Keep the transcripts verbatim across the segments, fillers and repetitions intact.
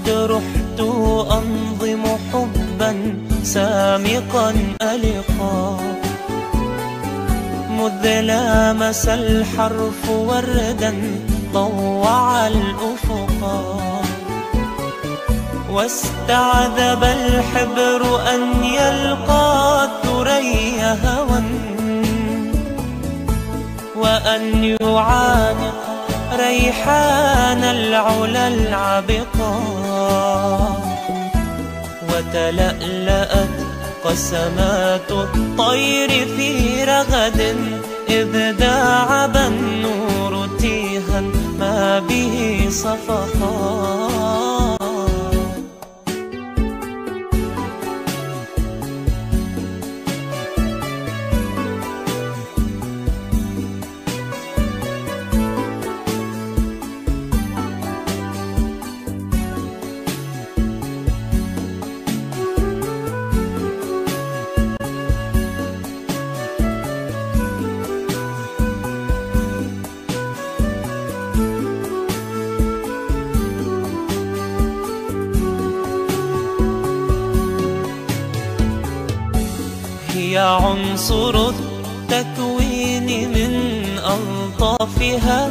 قد رحت أنظم حبا سامقا ألقا، مذ لامس الحرف وردا ضوع الأفقا، واستعذب الحبر أن يلقى الثريا هوى، وأن يعانق ريحان العلا العبقا، وتلألأت قسمات الطير في رغد إذ داعب النور تيها ما به صفحا. هي عنصر التكوين من ألطافها،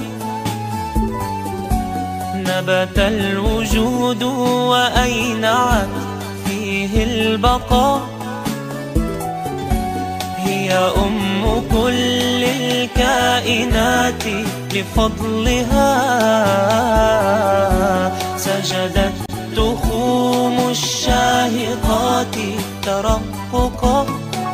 نبت الوجود وأينعت فيه البقاء، هي أم كل الكائنات لفضلها، سجدت تخوم الشاهقات ترققا،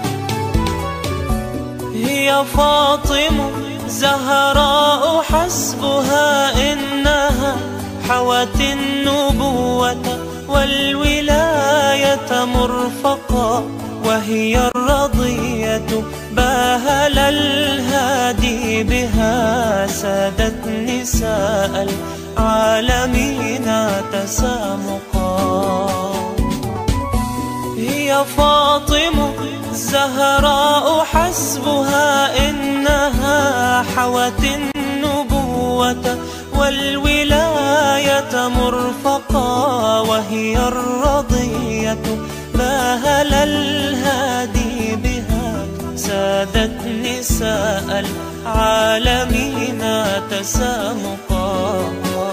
هي فاطم زهراء حسبها إنها حوت النبوة والولاية مرفقا، وهي الرضية باهل الهادي بها، سادت نساء العالمين تسامقا، هي فاطم الزهراء حسبها إنها حوت النبوة والولاية مرفقا، وهي الرضية باهل الهادي بها، سادت نساء العالمين تسامقا.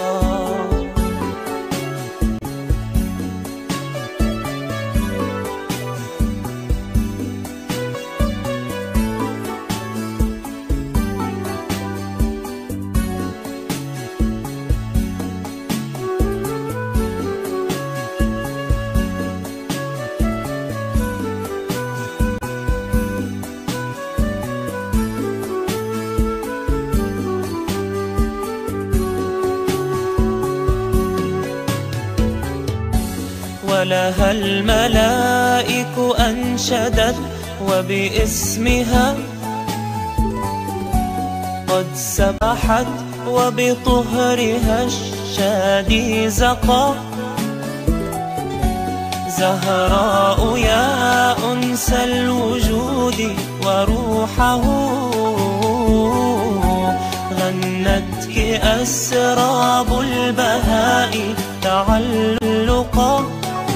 ولها الملائك أنشدت وباسمها قد سبحت، وبطهرها الشادي زقا، زهراء يا أنس الوجود وروحه، غنتك أسراب البهاء تعلقا،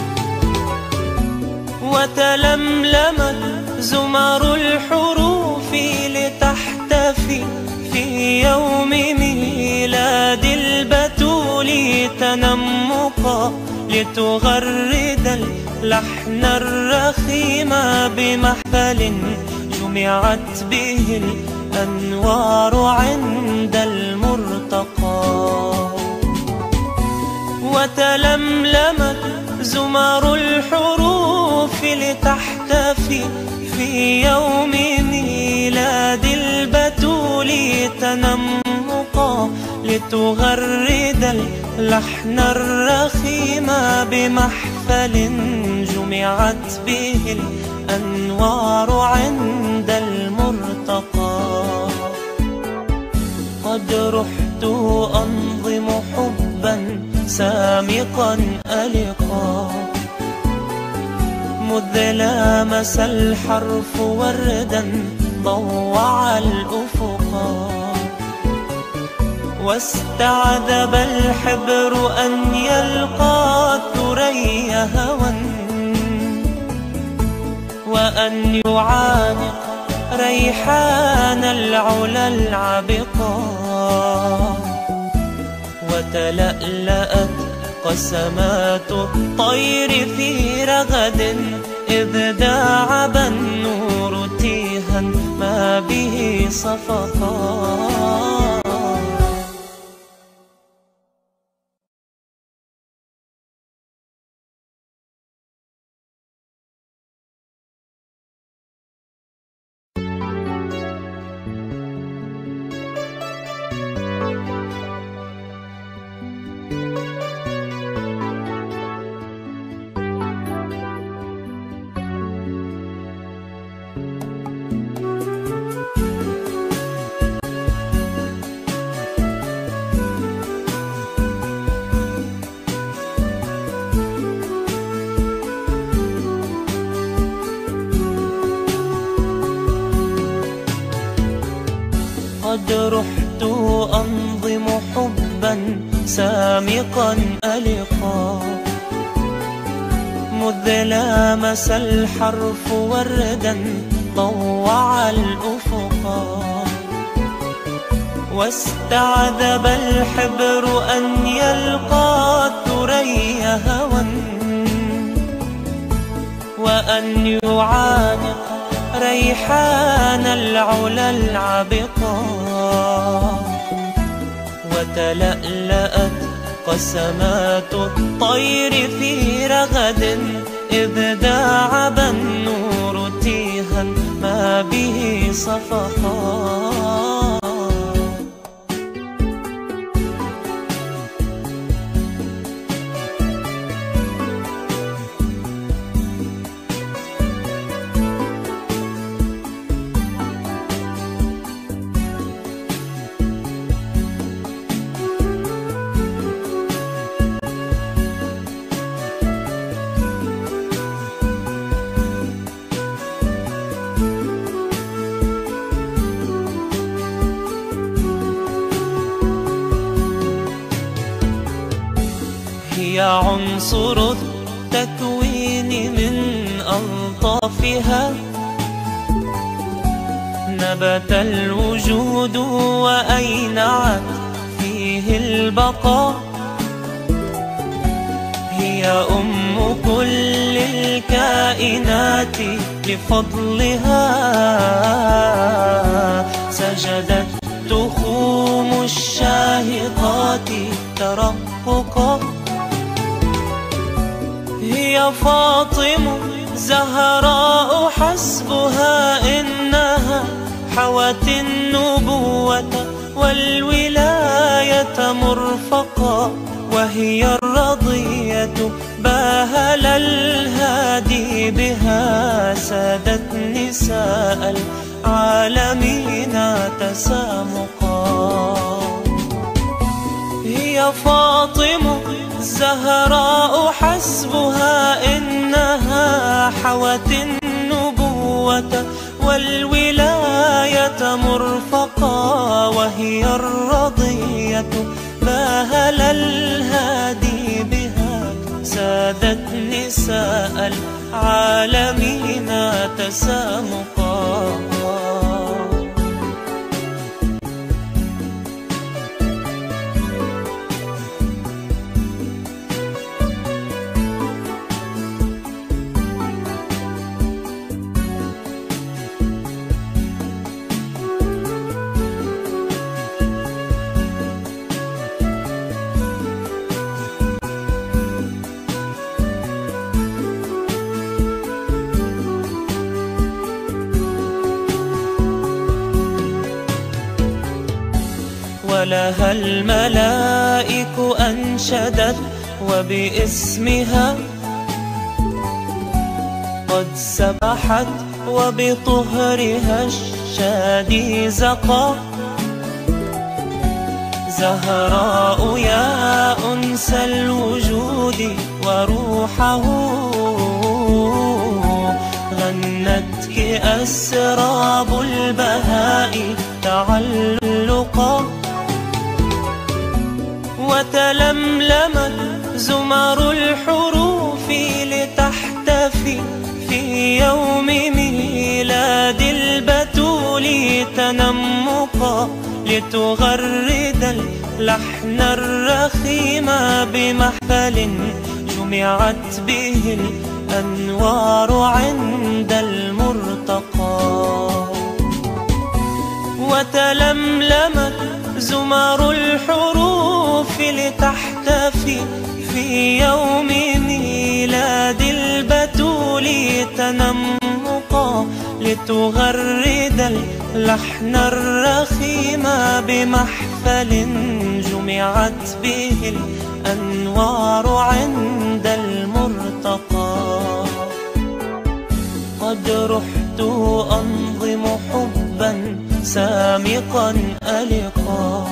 وتلملمت زمر الحروف لتحتفي في يوم ميلاد البتول تنمقا، لتغرد اللحن الرخيم بمحفل جمعت به الأنوار عند المرتقى، وتلملمت زمر الحروف لتحتفي في يوم ميلاد البتول تنمقا، لتغرد اللحن الرخيم بمحفل جمعت به الأنوار عند المرتقى. قد رحت أنظم حبا سامقا ألقا، مذ لامس الحرف وردا ضوع الأفقا، واستعذب الحبر أن يلقى الثريا هوى، وأن يعانق ريحان العلا العبقا. وتلألأت قسمات الطير في رغد، إذ داعب النور تيها ما به صفقا. قد رحت أنظم حبا سامقا ألقا، مذ لامس الحرف وردا طوع الأفقا. واستعذب الحبر أن يلقى الثريا هوى، وأن يعانق ريحان العلا العبقا. وتلألأت قسمات الطير في رغد، إذ داعب النور تيها ما به صفقا. هي عنصر التكوين من ألطافها، نبت الوجود وأينعت فيه البقاء. هي أم كل الكائنات بفضلها، سجدت تخوم الشاهقات ترققا. هي فاطم زهراء حسبها، إنها حوت النبوة والولاية مرفقا. وهي الرضية باهل الهادي بها، سادت نساء العالمين تسامقا. هي فاطم الزهراء حسبها، إنها حوت النبوة والولاية مرفقا. وهي الرضية باهل الهادي بها، سادت نساء العالمين تسامقا. ولها الملائك أنشدت وباسمها قد سبحت، وبطهرها الشادي زقا. زهراء يا أنس الوجود وروحه، غنتك أسراب البهاء تعلقا. تحتفي في يوم ميلاد البتول تنمقا، لتغرد اللحن الرخيم بمحفل جمعت به الأنوار عند المرتقى. وتلملمت زمر الحروف لتحتفي في يوم ميلاد البتول تنمقا، لتغرد اللحن الرخيم بمحفل جمعت به الأنوار عند المرتقى. قد رحت أنظم حبا سامقا ألقا،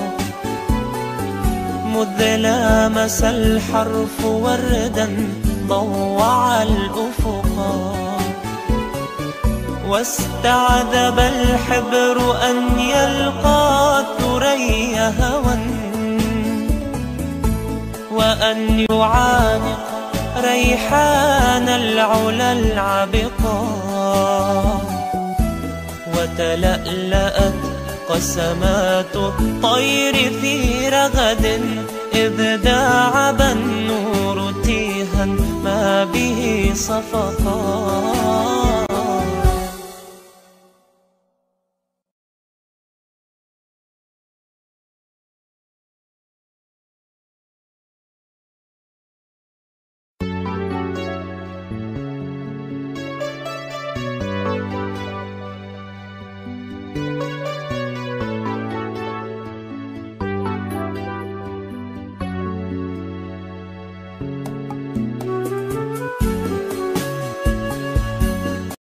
مذ لامس الحرف وردا ضوع الأفقا. واستعذب الحبر أن يلقى ثريا هوى، وأن يعانق ريحان العلا العبقا. وتلألأت قسمات الطير في رغد، إذ داعب النور تيها ما به صفقا.